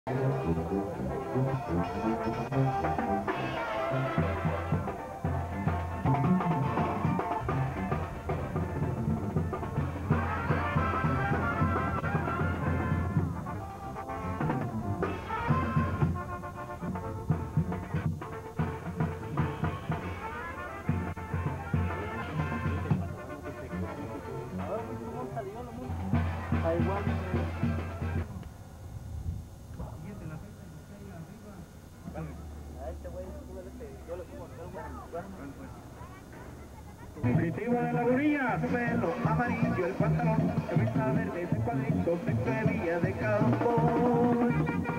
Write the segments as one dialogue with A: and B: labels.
A: Fugitivo de la orilla, su pelo amarillo, el pantalón, camisa verde, ese cuadrito, sexto de Villa de Campos.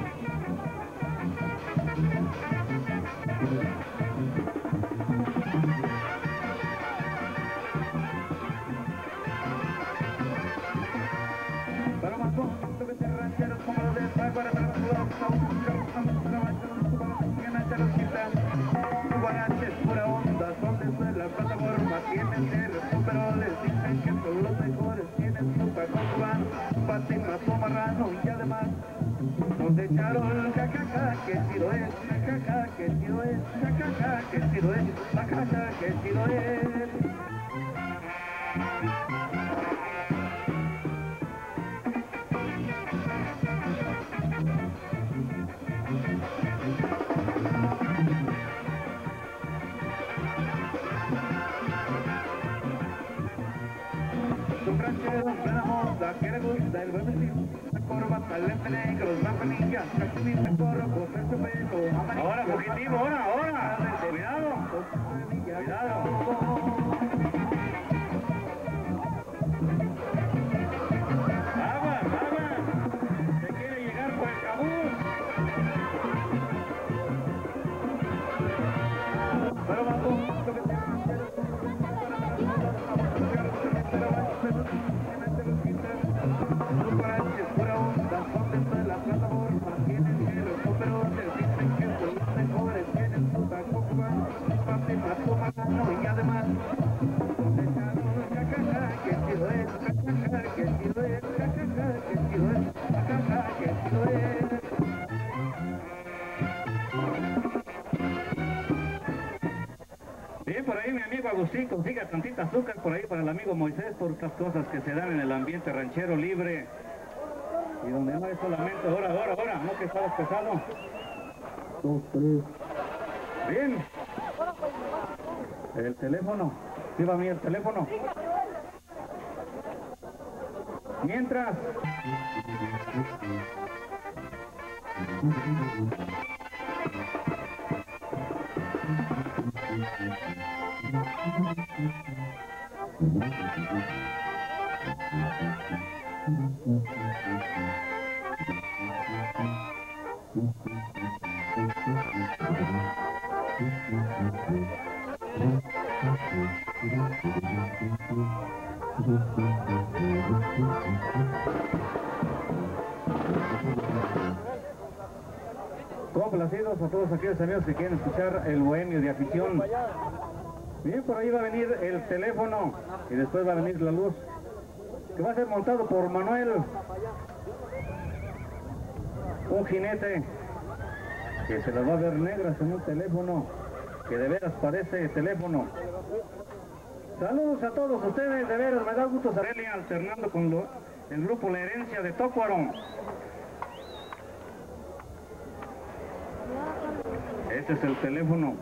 A: Para más conjunto que se rancheros como los de Zaguara, guaraches, pura onda, son de la plataforma, tienen cerros, pero les dicen que son los mejores, tienen su cajón cubano, patimazo marrano y además nos echaron jajaja, que chido es, jajaja, que chido es, jajaja, que chido es, jajaja, que chido es. Un ranchero de la moda que le gusta el buen vestido, la corbata, lente negro, la panilla, cachemir, el gorro, con el pelo amarillo. Ahora, fugitivo, ahora, cuidado, cuidado. Agua, se quiere llegar por el cabuz. Pero bajo, lo que te ranchero, los guaraches, pura onda, son dentro de la plataforma, tienen cerros, pero les dicen que son los mejores, tienen su taco cubano, patimazo marrano y además nos echaron jajaja, que chido es, jajaja, que chido es, jajaja, que chido es, jajaja, que chido es. Bien, por ahí mi amigo Agustín consiga tantita azúcar por ahí para el amigo Moisés por estas cosas que se dan en el ambiente ranchero libre y donde no es solamente ahora, no que estabas pesado. 2, 3. Bien. El teléfono. ¿Sí va a mí el teléfono? Mientras. Complacidos a todos aquellos amigos que quieren escuchar el bohemio de afición. Bien, por ahí va a venir el teléfono y después va a venir la luz, que va a ser montado por Manuel, un jinete que se las va a ver negras en un teléfono que de veras parece teléfono. Saludos a todos ustedes, de veras me da gusto saberle alternando con el grupo La Herencia de Tócuaro. Este es el teléfono.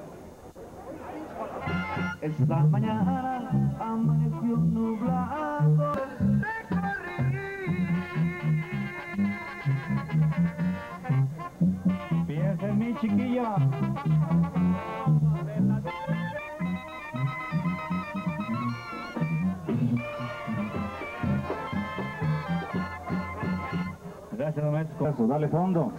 B: Esta mañana amaneció nublado. Fíjense en mi chiquilla.
A: Gracias, don maestro. Dale fondo.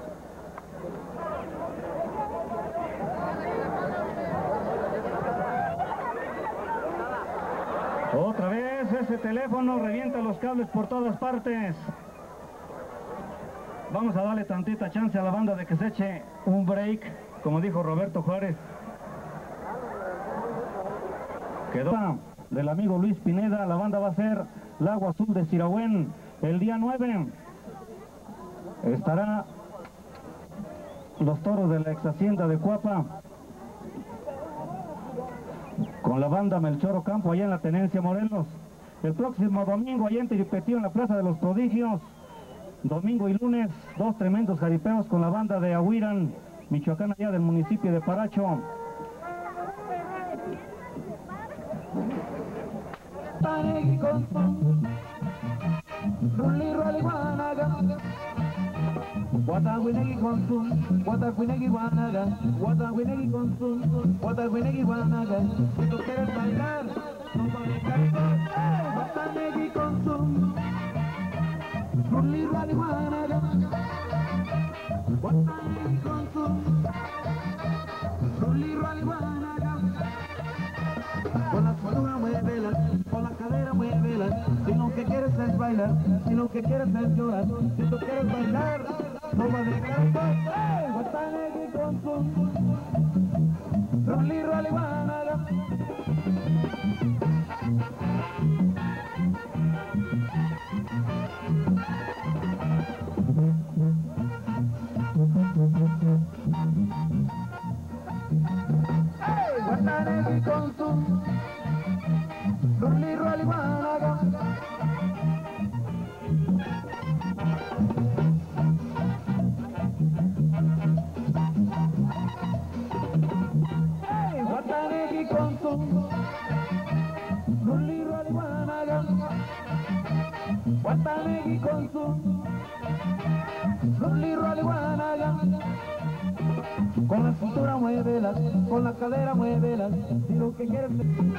A: Otra vez ese teléfono revienta los cables por todas partes. Vamos a darle tantita chance a la banda de que se eche un break, como dijo Roberto Juárez. Quedó del amigo Luis Pineda, la banda va a ser Lago Azul de Sirahuén el día 9. Estará
C: los toros de la ex hacienda de Cuapa, con la banda Melchor Ocampo allá en la Tenencia Morelos. El próximo domingo allá en Tiripetío, en la Plaza de los Prodigios. Domingo y lunes, dos tremendos jaripeos con la banda de Ahuirán, Michoacán, allá del municipio de Paracho.
B: Guatahuinegui consum, Guatahuinegui guanaga, Guatahuinegui consum, Guatahuinegui guanaga. Si tú quieres bailar, no vale cargo. Guatahuinegui consum, Ruli Rali guanaga, Guatahuinegui consum, Ruli Rali guanaga. Con la cintura muévela, con la cadera muévela. Si lo que quieres es bailar, si lo que quieres es llorar, si tú quieres bailar, no va a dejar pues, Guatahuinegui consum, Ruli Rali guanaga. Guatahuinegui consum, Ruli Rali guanaga. Guatahuinegui consum, Ruli Rali guanaga. Guatahuinegui consum, Ruli Rali guanaga. Con la cintura muévela, con la cadera muévela, si lo que quieres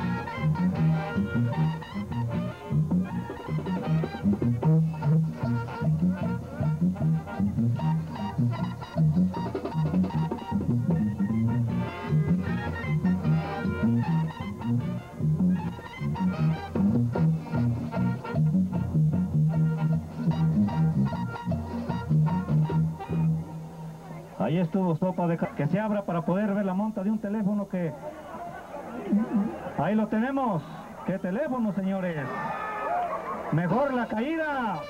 C: Ahí estuvo Sopa de que se abra para poder ver la monta de un teléfono que... Ahí lo tenemos. ¿Qué teléfono, señores? Mejor la caída.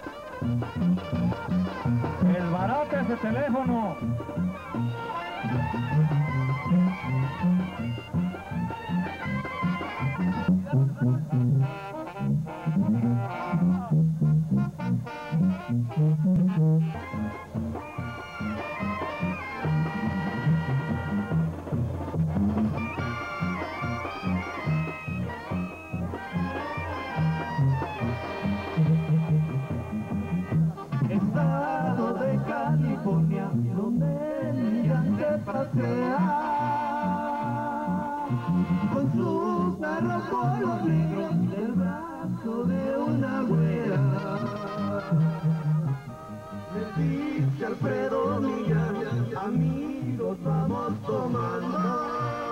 C: El barato ese teléfono.
B: Estado de California, donde el gigante pasea con sus perros polos negros del brazo de una güera. Me dice Alfredo Millán, amigos vamos tomando,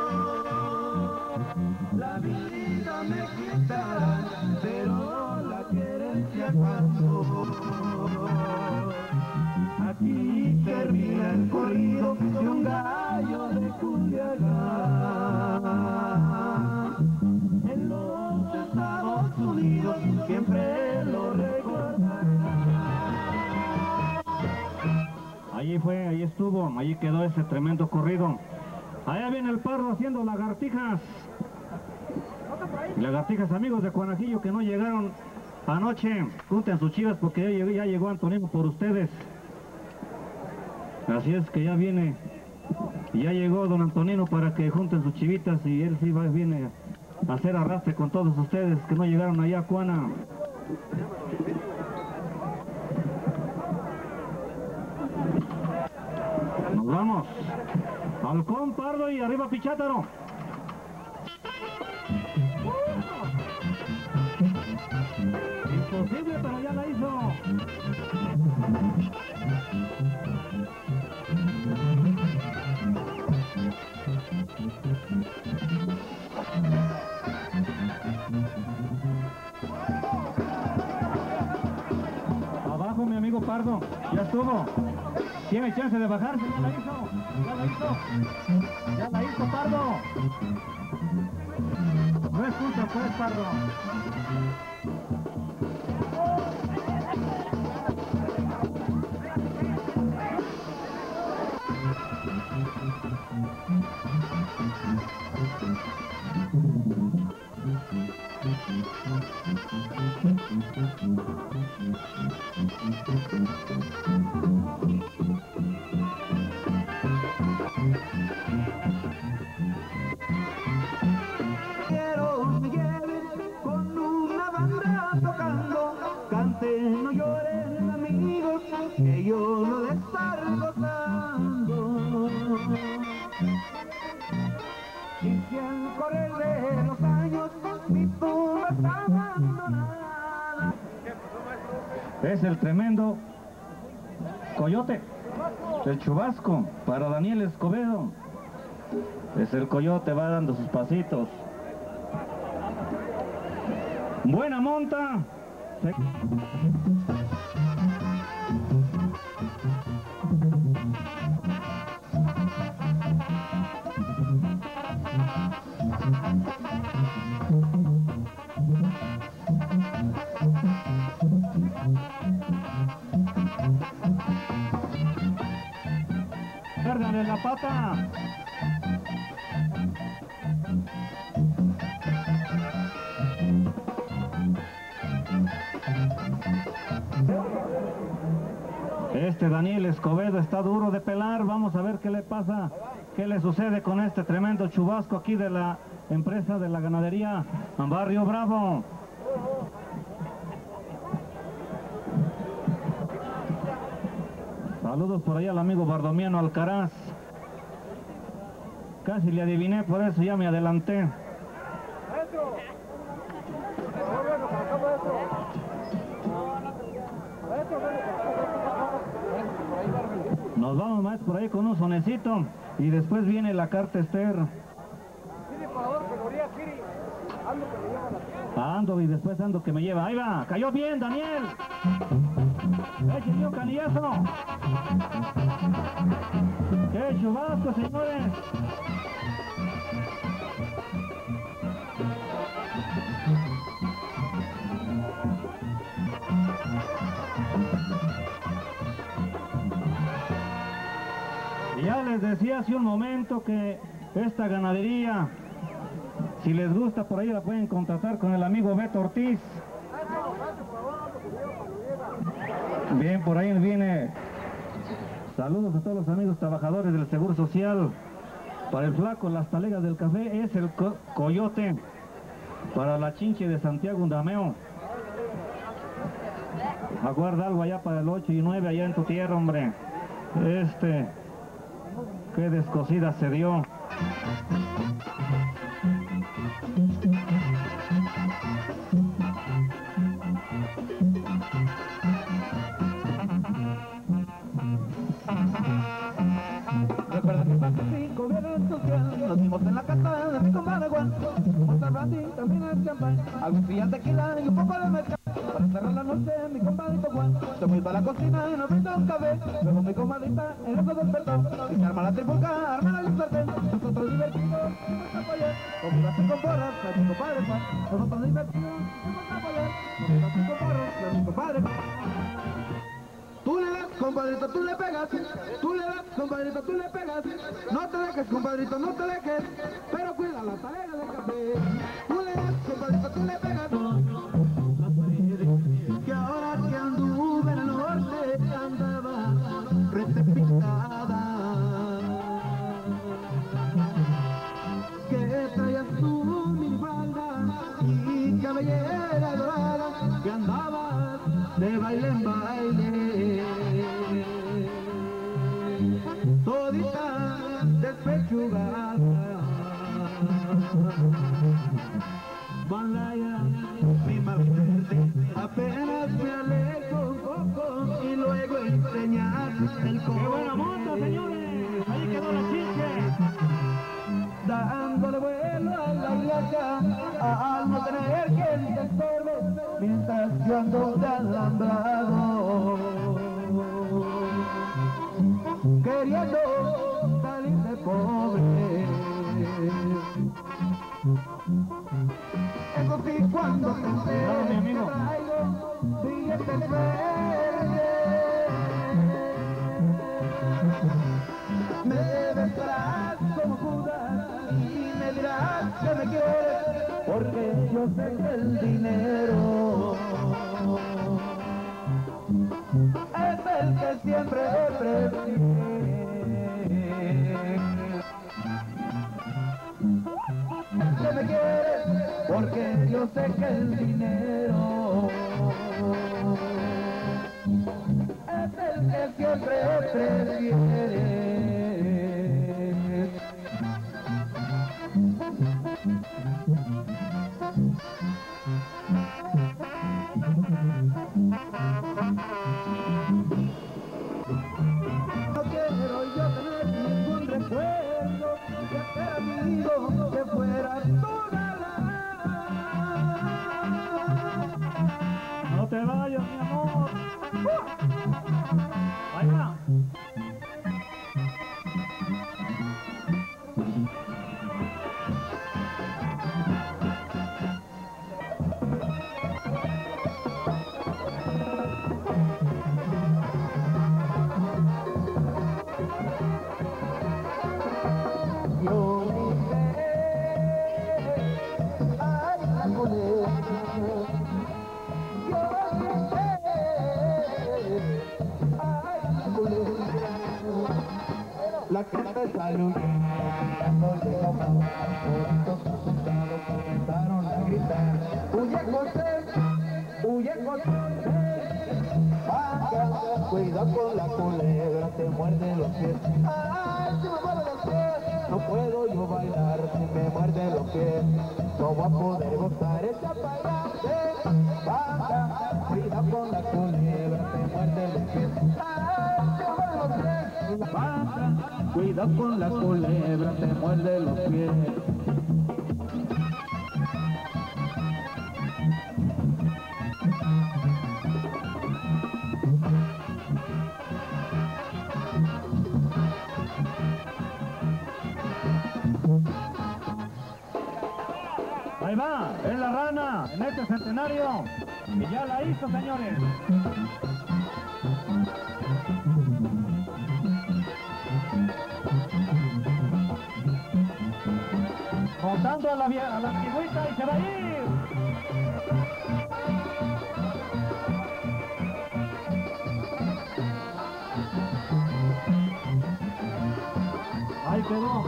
B: la vida me quitará, pero la querencia cuando. Aquí termina el corrido de un gallo de Culiacán. En los Estados Unidos siempre lo recordarán.
C: Allí fue, ahí estuvo, allí quedó ese tremendo corrido. Allá viene el Pardo haciendo lagartijas. Lagartijas, amigos de Cuanajillo que no llegaron anoche, junten sus chivas porque ya llegó Antonino por ustedes. Así es que ya viene, ya llegó don Antonino para que junten sus chivitas y él sí viene a hacer arrastre con todos ustedes que no llegaron allá a Cuana. Nos vamos. Halcón, Pardo y arriba Pichátaro. Imposible, pero ya la hizo. Abajo mi amigo Pardo, ya estuvo. Tiene chance de bajarse, ya la hizo. Ya la hizo. Ya la hizo Pardo. No es justo, pues, Pardo. Es el tremendo Coyote, el Chubasco, para Daniel Escobedo. Es el Coyote, va dando sus pasitos. Buena monta. Perdale la pata. Este Daniel Escobedo está duro de pelar. Vamos a ver qué le pasa, qué le sucede con este tremendo Chubasco aquí de la empresa de la ganadería Barrio Bravo. Saludos por ahí al amigo Bardomiano Alcaraz. Casi le adiviné, por eso ya me adelanté. Nos vamos más por ahí con un sonecito y después viene la carta Ester. Ando y después ando que me lleva. Ahí va, cayó bien Daniel. Échenle un canillazo. ¡Qué Chubasco, señores! Ya les decía hace un momento que esta ganadería, si les gusta por ahí la pueden contratar con el amigo Beto Ortiz. Bien, por ahí viene. Saludos a todos los amigos trabajadores del Seguro Social. Para el flaco, las talegas del café es el Coyote. Para la chinche de Santiago Undameo. Aguarda algo allá para el 8 y 9 allá en tu tierra, hombre. Qué descosida se dio.
B: Recuerda que hace 5 viernes social nos vimos en la casa de mi compadre Juan. Fuimos al brandy, también al champán, algún fría tequila y un poco de mezcal. Para cerrar la noche, mi compadrito Juan se fue a la cocina y nos brindó un café. Luego mi comadrita en eso despertó y se arma la trifulca, arma la sartén. Nosotros divertidos, fuimos a apoyar, comidas con porras, de mi compadre Juan. Nosotros divertidos, fuimos a apoyar, comidas con porras, de mi compadre Juan. Tú le das, compadrito, tú le pegas. Tú le das, compadrito, tú le pegas. No te dejes, compadrito, no te dejes. Pero cuida la talega del café. Tú le das, compadrito, tú le pegas. Que ahora que anduve en el norte andaba retepicada. Que traías tú mi falda y cabellera dorada. Que andabas de baile en baile, todita despechugada. Malaya, mi malverde, apenas me alejo un poco y luego enseñar el coco.
C: ¡Qué buena monta, señores! Ahí quedó la chinche.
B: Dándole vuelo a la hilacha, al no tener quien te estorbe, mientras yo ando de alambrado, queriendo salir de pobre. Eso sí, cuando te enteres que traigo billetes verdes, me besarás como Judas y me dirás que me quieres, porque yo sé que el dinero es el que siempre prefiere. Que me quieres, porque yo sé que el dinero es el que siempre prefiere. sueño de aquel amigo que fuera tu galán.
C: No te vayas, mi amor. Ahí va.
B: Yo grité, ay, la culebra. Yo grité, ay, la culebra. La gente salió mirando de abajo, todos asustados comenzaron a gritar. Huye José, baja, cuidado con la culebra, te muerde los pies. Ay, se me muerde los pies, no puedo yo bailar si me muerde los pies. No voy a poder gozar esa payase. Baja, cuidado con la culebra, te muerde los pies. Ay, se me muerde los pies. Baja, cuidado con la culebra, te muerde los pies.
C: Ahí va, es la rana en este centenario. Y ya la hizo, señores. Montando a la antigüita y se va a ir. Ahí quedó.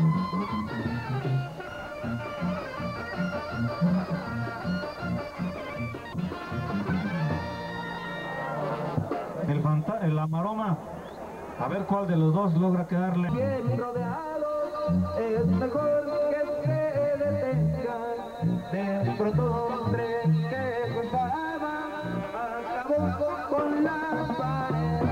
C: La maroma, a ver cuál de los dos logra quedarle.
B: Bien rodeados es mejor que se detengan. De pronto hombre que contaba acabó con la pared.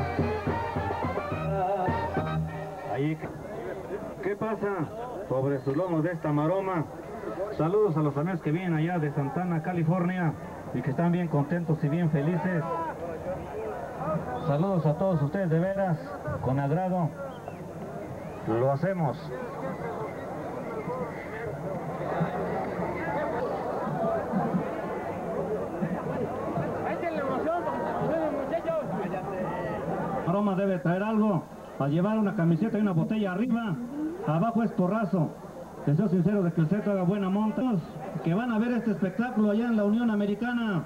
C: Ahí, ¿qué pasa sobre sus lomos de esta maroma? Saludos a los amigos que vienen allá de Santana, California, y que están bien contentos y bien felices. Saludos a todos ustedes, de veras, con agrado lo hacemos. Maroma debe traer algo, a llevar una camiseta y una botella arriba, abajo es porrazo. Deseo sincero de que el centro haga buena monta, que van a ver este espectáculo allá en la Unión Americana.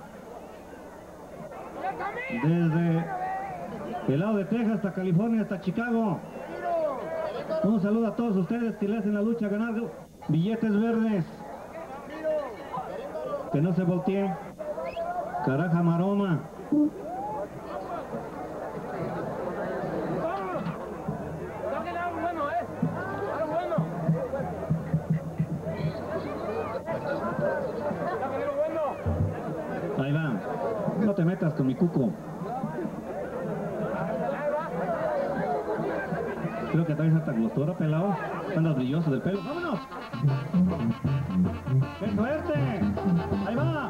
C: Desde el lado de Texas hasta California, hasta Chicago. Un saludo a todos ustedes que le hacen la lucha a ganar billetes verdes. Que no se volteen. Caraja maroma. Ahí va. No te metas con mi cuco. Creo que traes hasta glostora, pelado. Andas brilloso del pelo. ¡Vámonos! ¡Qué suerte! ¡Ahí va!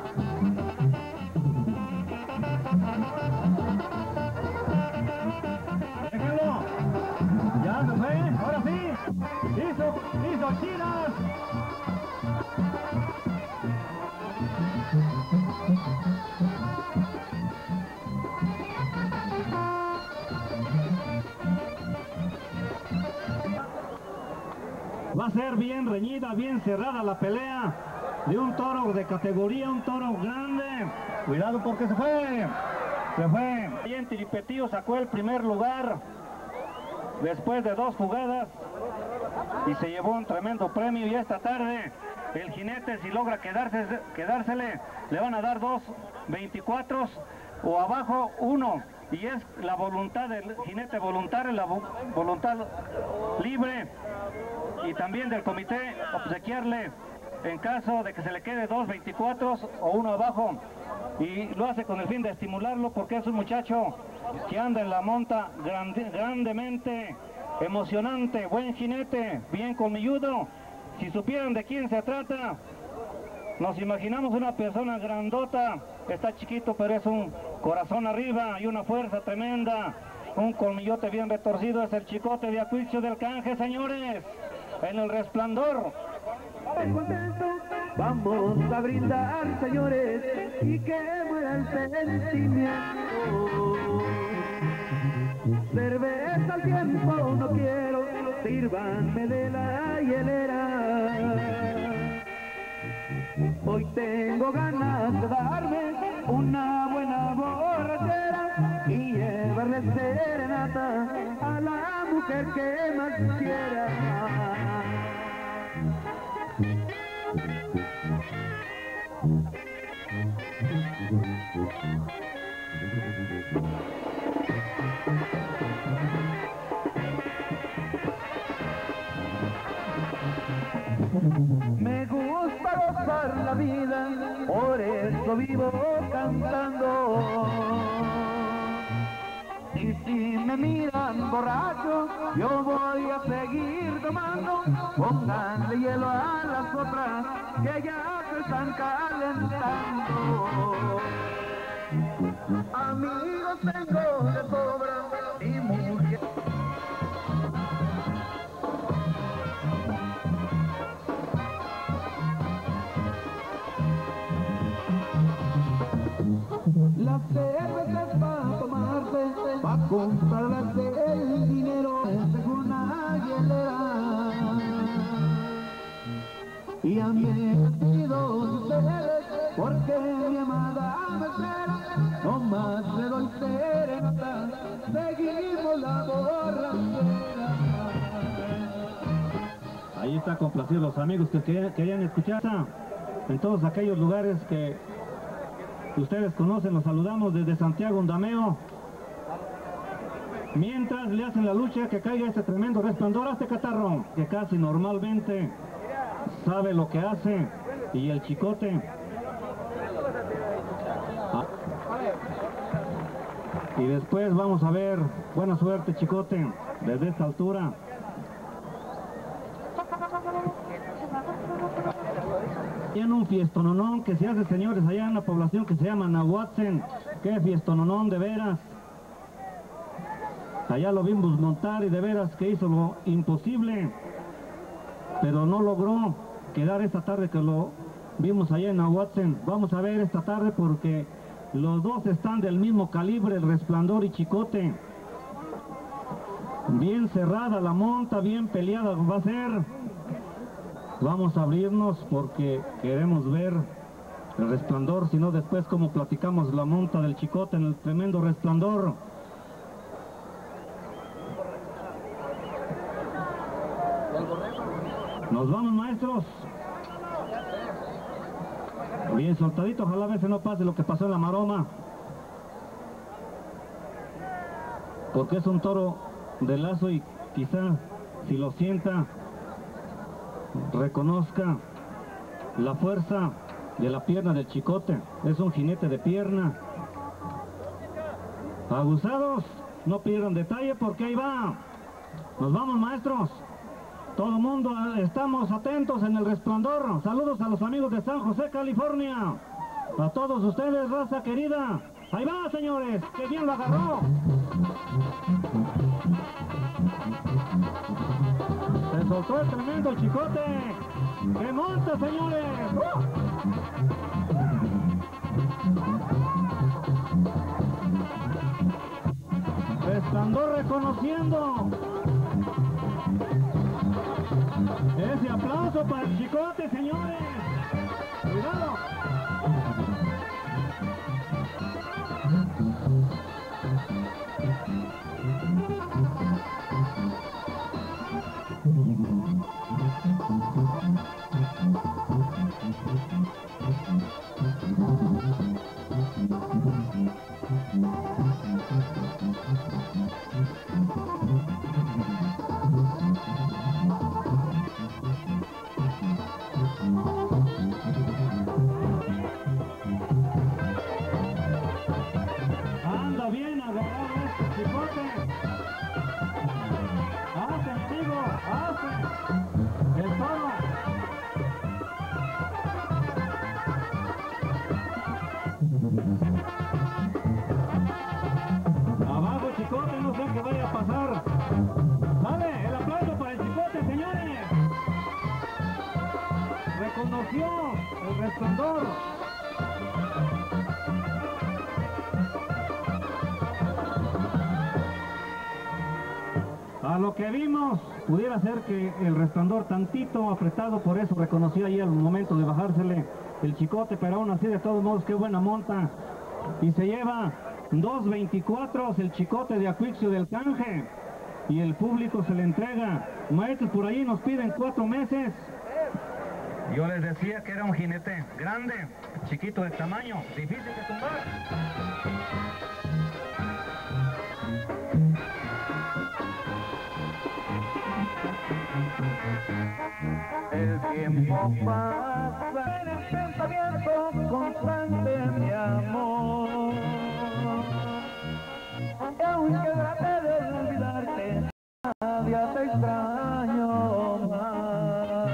C: ¡Déjalo! ¡Ya se fue! ¡Ahora sí! ¡Hizo chidas! Va a ser bien reñida, bien cerrada la pelea de un toro de categoría, un toro grande. Cuidado porque se fue. Y en Tiripetío sacó el primer lugar después de 2 jugadas y se llevó un tremendo premio. Y esta tarde el jinete, si logra quedársele, le van a dar 2 24 o abajo 1. Y es la voluntad del jinete voluntario, la voluntad libre, y también del comité obsequiarle en caso de que se le quede 2 24 o 1 abajo, y lo hace con el fin de estimularlo porque es un muchacho que anda en la monta grandemente emocionante, buen jinete, bien colmilludo. Si supieran de quién se trata, nos imaginamos una persona grandota, está chiquito pero es un corazón arriba y una fuerza tremenda, un colmillote bien retorcido, es el Chicote de Acuicio del Canje, señores, en el Resplandor.
A: Contento, vamos a brindar, señores, y que muera el sentimiento. Cerveza al tiempo no quiero, sírvanme de la hielera. Hoy tengo ganas de darme una buena borrachera y llevarle serenata a la mujer que más quiera. Me gusta gozar la vida, por eso vivo cantando. Y si me miran borracho, yo voy a seguir tomando. Pónganle hielo a las otras que ya se están calentando. Amigos tengo de sobra y mujer.
B: Las cervezas para tomarse, para comprarlas el dinero es una hielera. Y a mí me pido ustedes, porque mi amada me espera, no más le doy serenata, seguimos la borrachera.
C: Ahí está complacido los amigos que querían escuchar en todos aquellos lugares que ustedes conocen. Los saludamos desde Santiago Undameo. Mientras le hacen la lucha que caiga este tremendo Resplandor a este catarro, que casi normalmente sabe lo que hace, y el Chicote. Y después vamos a ver, buena suerte Chicote, desde esta altura. Tiene un fiestononón que se hace, señores, allá en la población que se llama Nahuatzen. Qué fiestononón, de veras. Allá lo vimos montar y de veras que hizo lo imposible, pero no logró quedar esta tarde que lo vimos allá en Nahuatzen. Vamos a ver esta tarde porque los dos están del mismo calibre, el Resplandor y Chicote. Bien cerrada la monta, bien peleada va a ser. Vamos a abrirnos porque queremos ver el Resplandor, si no después como platicamos la monta del Chicote en el tremendo Resplandor. Nos vamos, maestros. Bien soltadito, ojalá a veces no pase lo que pasó en la Maroma, porque es un toro de lazo y quizá si lo sienta reconozca la fuerza de la pierna del Chicote. Es un jinete de pierna. Abusados, no pierdan detalle porque ahí va. Nos vamos, maestros. Todo el mundo estamos atentos en el Resplandor. Saludos a los amigos de San José, California. A todos ustedes, raza querida. Ahí va, señores, que bien lo agarró. Se soltó el tremendo Chicote. ¡Que monta, señores! Resplandor reconociendo. Ese aplauso para el Chicote, señores. Cuidado. Anda bien agarrado este Chicote. nació El Resplandor. A lo que vimos, pudiera ser que El Resplandor tantito apretado, por eso reconocí ahí al momento de bajársele el chicote, pero aún así de todos modos qué buena monta. Y se lleva 2.24 el chicote de Acuixio del Canje. Y el público se le entrega. Maestros, por ahí nos piden 4 meses. Yo les decía que era un jinete grande, chiquito de tamaño, difícil de tumbar.
A: El tiempo pasa en el pensamiento constante, mi amor. Y aunque trate de olvidarte, cada día te extraño más.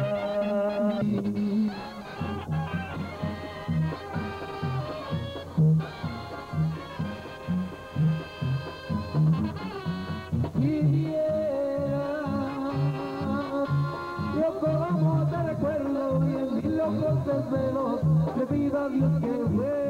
B: Como te recuerdo y en mis locos desvelos le pido a Dios que